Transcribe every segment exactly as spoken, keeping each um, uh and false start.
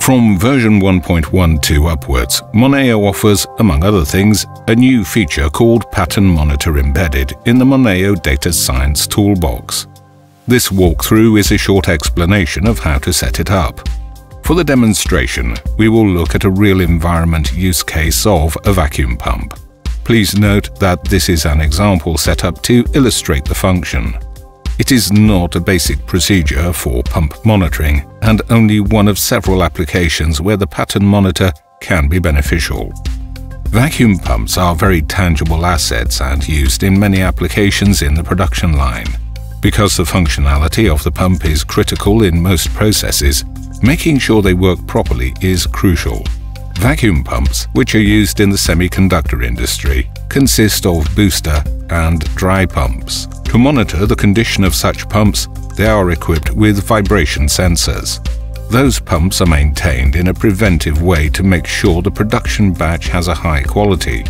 From version one point twelve upwards, Moneo offers, among other things, a new feature called PatternMonitor embedded in the Moneo Data Science toolbox. This walkthrough is a short explanation of how to set it up. For the demonstration, we will look at a real environment use case of a vacuum pump. Please note that this is an example set up to illustrate the function. It is not a basic procedure for pump monitoring and only one of several applications where the PatternMonitor can be beneficial. Vacuum pumps are very tangible assets and used in many applications in the production line. Because the functionality of the pump is critical in most processes, making sure they work properly is crucial. Vacuum pumps, which are used in the semiconductor industry, consist of booster and dry pumps. To monitor the condition of such pumps, they are equipped with vibration sensors. Those pumps are maintained in a preventive way to make sure the production batch has a high quality.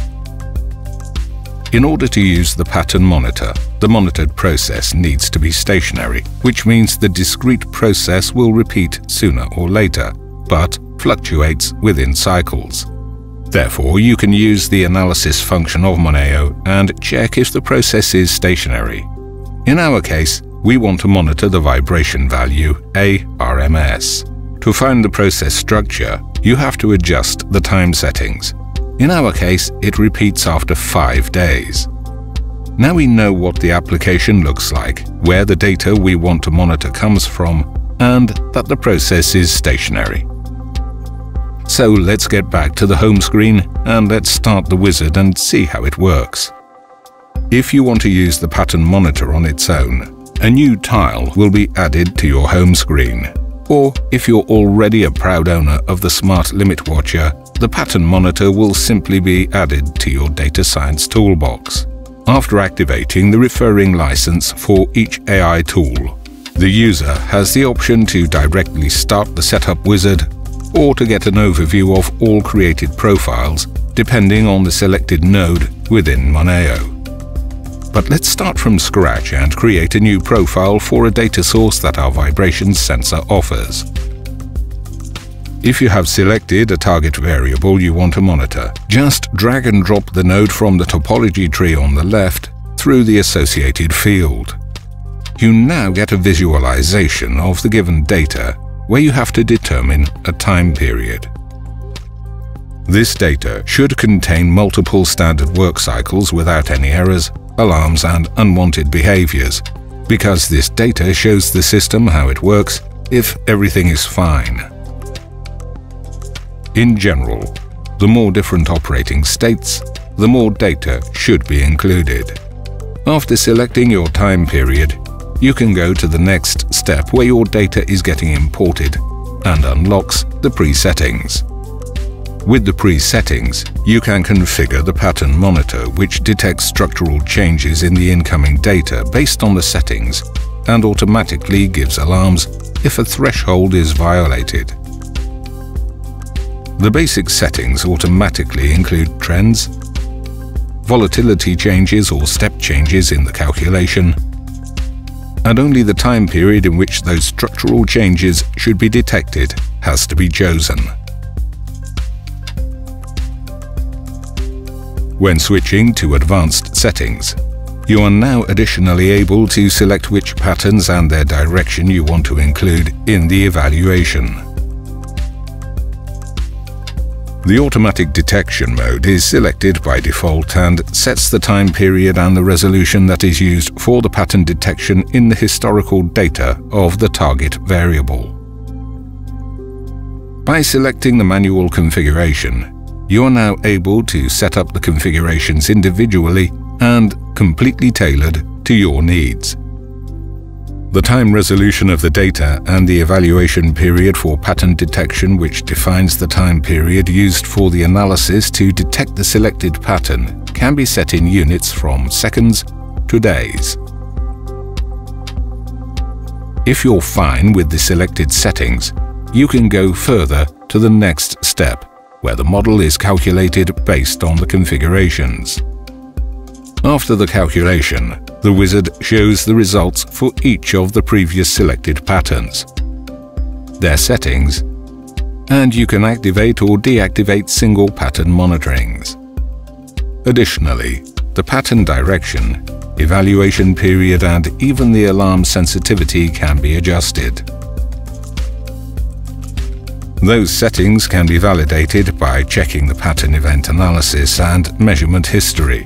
In order to use the PatternMonitor, the monitored process needs to be stationary, which means the discrete process will repeat sooner or later, but fluctuates within cycles. Therefore, you can use the analysis function of Moneo and check if the process is stationary. In our case, we want to monitor the vibration value A R M S. To find the process structure, you have to adjust the time settings. In our case, it repeats after five days. Now we know what the application looks like, where the data we want to monitor comes from, and that the process is stationary. So let's get back to the home screen and let's start the wizard and see how it works. If you want to use the PatternMonitor on its own, a new tile will be added to your home screen. Or if you're already a proud owner of the Smart Limit Watcher, the PatternMonitor will simply be added to your data science toolbox. After activating the referring license for each A I tool, the user has the option to directly start the setup wizard or to get an overview of all created profiles depending on the selected node within Moneo. But let's start from scratch and create a new profile for a data source that our vibration sensor offers. If you have selected a target variable you want to monitor, just drag and drop the node from the topology tree on the left through the associated field. You now get a visualization of the given data where you have to determine a time period. This data should contain multiple standard work cycles without any errors, alarms and unwanted behaviors, because this data shows the system how it works if everything is fine. In general, the more different operating states, the more data should be included. After selecting your time period, you can go to the next step where your data is getting imported and unlocks the presettings. With the presettings, you can configure the PatternMonitor, which detects structural changes in the incoming data based on the settings and automatically gives alarms if a threshold is violated. The basic settings automatically include trends, volatility changes or step changes in the calculation, and only the time period in which those structural changes should be detected has to be chosen. When switching to advanced settings, you are now additionally able to select which patterns and their direction you want to include in the evaluation. The automatic detection mode is selected by default and sets the time period and the resolution that is used for the pattern detection in the historical data of the target variable. By selecting the manual configuration, you are now able to set up the configurations individually and completely tailored to your needs. The time resolution of the data and the evaluation period for pattern detection, which defines the time period used for the analysis to detect the selected pattern, can be set in units from seconds to days. If you're fine with the selected settings, you can go further to the next step, where the model is calculated based on the configurations. After the calculation, the wizard shows the results for each of the previous selected patterns, their settings, and you can activate or deactivate single pattern monitorings. Additionally, the pattern direction, evaluation period, and even the alarm sensitivity can be adjusted. Those settings can be validated by checking the pattern event analysis and measurement history.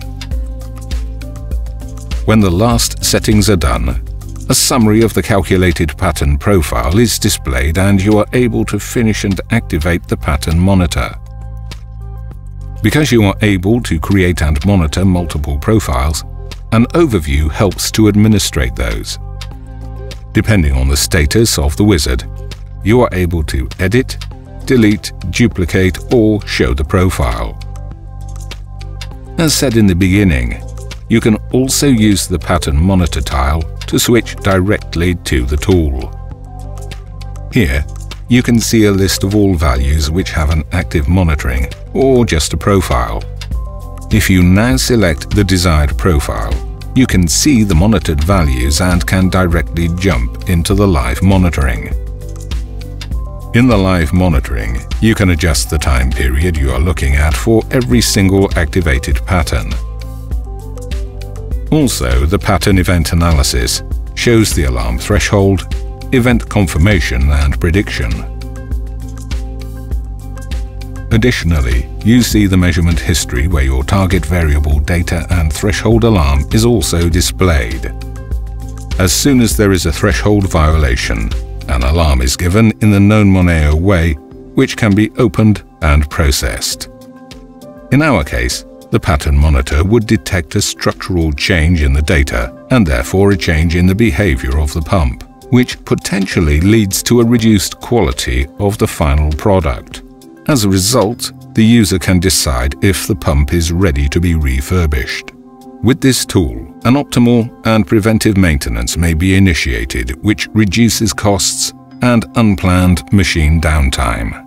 When the last settings are done, a summary of the calculated pattern profile is displayed and you are able to finish and activate the pattern monitor. Because you are able to create and monitor multiple profiles, an overview helps to administrate those. Depending on the status of the wizard, you are able to edit, delete, duplicate, or show the profile. As said in the beginning, you can also use the pattern monitor tile to switch directly to the tool. Here, you can see a list of all values which have an active monitoring or just a profile. If you now select the desired profile, you can see the monitored values and can directly jump into the live monitoring. In the live monitoring, you can adjust the time period you are looking at for every single activated pattern. Also, the pattern event analysis shows the alarm threshold, event confirmation and prediction. Additionally, you see the measurement history where your target variable data and threshold alarm is also displayed. As soon as there is a threshold violation, an alarm is given in the known moneo way, which can be opened and processed. In our case, the pattern monitor would detect a structural change in the data and therefore a change in the behavior of the pump, which potentially leads to a reduced quality of the final product. As a result, the user can decide if the pump is ready to be refurbished. With this tool, an optimal and preventive maintenance may be initiated, which reduces costs and unplanned machine downtime.